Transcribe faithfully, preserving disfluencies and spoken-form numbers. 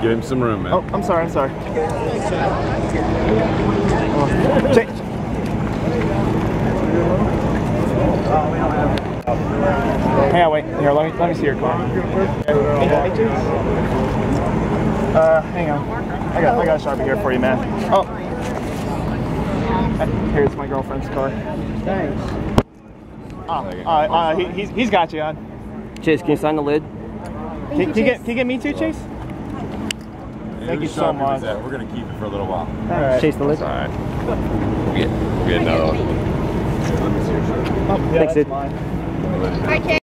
Give him some room, man. Oh, I'm sorry, I'm sorry. Oh. Chase. Hey, wait. Here, let me let me see your car. Uh, hang on. I got I got a Sharpie here for you, man. Oh. Here's my girlfriend's car. Thanks. Oh, uh, uh, he, he's he's got you on. Chase, can you sign the lid? Can, can, you get, can you get me too, Chase? Thank you so much. We're gonna keep it for a little while. All right. Chase the lid. All right. We'll get, we'll get another one. Oh, yeah, Thanks, that's dude. mine. I can't.